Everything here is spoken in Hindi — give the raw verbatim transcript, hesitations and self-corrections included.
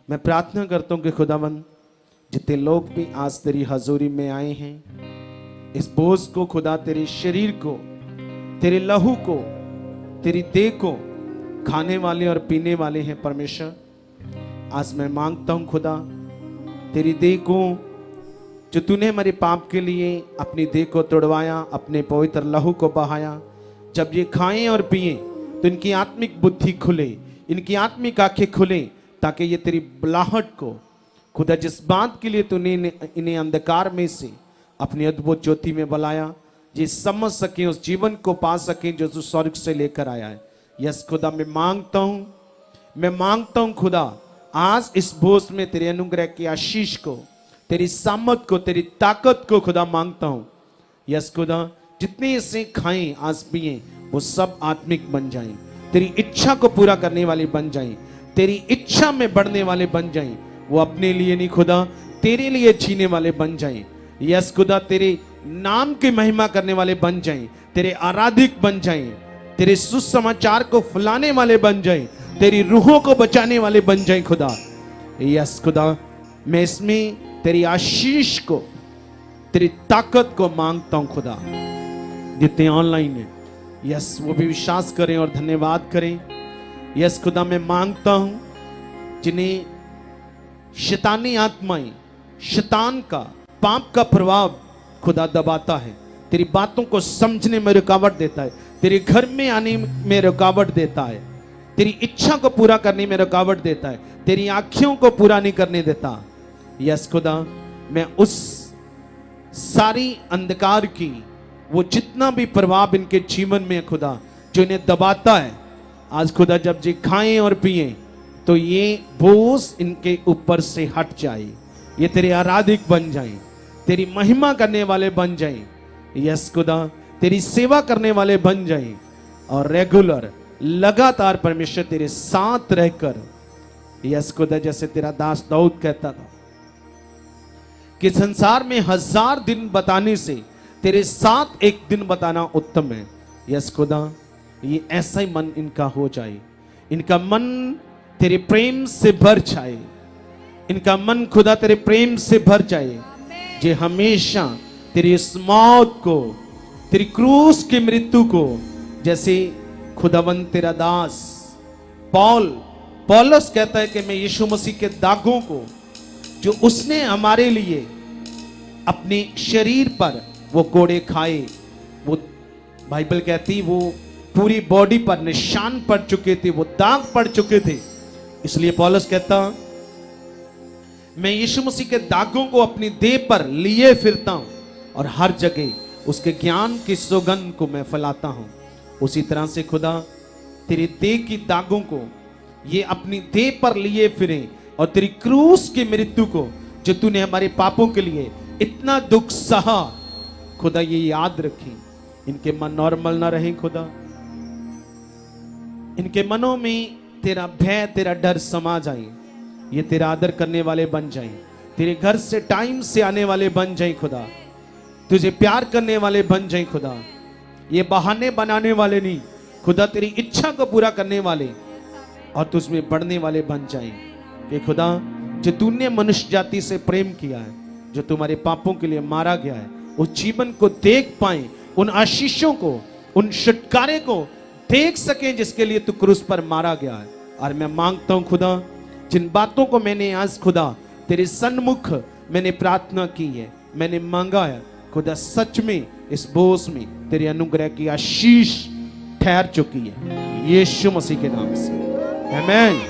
मैं प्रार्थना करता हूँ कि खुदावन जितने लोग भी आज तेरी हजूरी में आए हैं, इस बोझ को खुदा, तेरे शरीर को, तेरे लहू को, तेरी देह को खाने वाले और पीने वाले हैं परमेश्वर। आज मैं मांगता हूँ खुदा, तेरी देह को जो तूने हमारे पाप के लिए अपनी देह को तोड़वाया, अपने पवित्र लहू को बहाया, जब ये खाएं और पिएं तो इनकी आत्मिक बुद्धि खुले, इनकी आत्मिक आंखें खुले, ताकि ये तेरी बुलाहट को खुदा, जिस बात के लिए तूने इन्हें अंधकार में से अपनी अद्भुत ज्योति में बुलाया, ये समझ सके, उस जीवन को पा सके जो तू स्वर्ग से लेकर आया है। यस खुदा, मैं मांगता हूं मैं मांगता हूं खुदा, आज इस बोझ में तेरे अनुग्रह की आशीष को, तेरी सामर्थ को, तेरी ताकत को खुदा मांगता हूं। यस खुदा, जितने इसे खाएं आज पिए वो सब आत्मिक बन जाएं, तेरी इच्छा को पूरा करने वाले बन जाएं, तेरी इच्छा में बढ़ने वाले बन जाएं। वो अपने लिए नहीं खुदा, तेरे लिए जीने वाले बन जाएं। यस खुदा, तेरे नाम की महिमा करने वाले बन जाएं, तेरे आराधिक बन जाएं, तेरे सुसमाचार को फैलाने वाले बन जाएं, तेरी रूहों को बचाने वाले बन जाएं खुदा। यस खुदा, मैं इसमें तेरी आशीष को, तेरी ताकत को मांगता हूं खुदा। जितने ऑनलाइन है, यस वो भी विश्वास करें और धन्यवाद करें। यस खुदा, मैं मांगता हूं जिन्हें शैतानी आत्माएं, शैतान का, पाप का प्रभाव खुदा दबाता है, तेरी बातों को समझने में रुकावट देता है, तेरे घर में आने में रुकावट देता है, तेरी इच्छा को पूरा करने में रुकावट देता है, तेरी आंखों को पूरा नहीं करने देता। यस खुदा, मैं उस सारी अंधकार की, वो जितना भी प्रभाव इनके जीवन में खुदा जो इन्हें दबाता है, आज खुदा जब ये खाएं और पिएं तो ये बोझ इनके ऊपर से हट जाए, ये तेरे आराधिक बन जाएं, तेरी महिमा करने वाले बन जाएं। यस खुदा, तेरी सेवा करने वाले बन जाएं और रेगुलर, लगातार परमेश्वर तेरे साथ रहकर, यस खुदा, जैसे तेरा दास दाऊद कहता था कि संसार में हजार दिन बताने से तेरे साथ एक दिन बताना उत्तम है। यस खुदा, ये ऐसा ही मन इनका हो जाए, इनका मन तेरे प्रेम से भर जाए, इनका मन खुदा तेरे प्रेम से भर जाए, जे हमेशा तेरी इस मौत को, तेरी क्रूस की मृत्यु को, जैसे खुदावन तेरा दास पौल पौलुस कहता है कि मैं यीशु मसीह के दागों को जो उसने हमारे लिए अपने शरीर पर वो कोड़े खाए, वो बाइबल कहती वो पूरी बॉडी पर निशान पड़ चुके थे, वो दाग पड़ चुके थे। इसलिए पौलुस कहता, मैं यीशु मसीह के दागों को अपनी देह पर लिए फिरता हूं और हर जगह उसके ज्ञान की सुगंध को मैं फैलाता हूं। उसी तरह से खुदा, तेरी देह की दागों को ये अपनी देह पर लिए फिरे और तेरी क्रूस की मृत्यु को, जो तूने हमारे पापों के लिए इतना दुख सहा, खुदा ये याद रखें, इनके मन नॉर्मल ना रहे खुदा, इनके मनों में तेरा भय, तेरा डर समा जाए, ये तेरा आदर करने वाले बन जाएं, तेरे घर से टाइम से आने वाले बन जाएं खुदा, तुझे प्यार करने वाले बन जाएं खुदा, ये बहाने बनाने वाले नहीं खुदा, तेरी इच्छा को पूरा करने वाले और तुझमें बढ़ने वाले बन जाएं। कि खुदा, जो तूने मनुष्य जाति से प्रेम किया है, जो तुम्हारे पापों के लिए मारा गया है, उस जीवन को देख पाए, उन आशीषों को, उन छुटकारे को देख सके जिसके लिए तू क्रूस पर मारा गया है। और मैं मांगता हूं खुदा, जिन बातों को मैंने आज खुदा तेरे सन्मुख मैंने प्रार्थना की है, मैंने मांगा है खुदा, सच में इस बोझ में तेरे अनुग्रह की आशीष ठहर चुकी है, यीशु मसीह के नाम से, आमीन।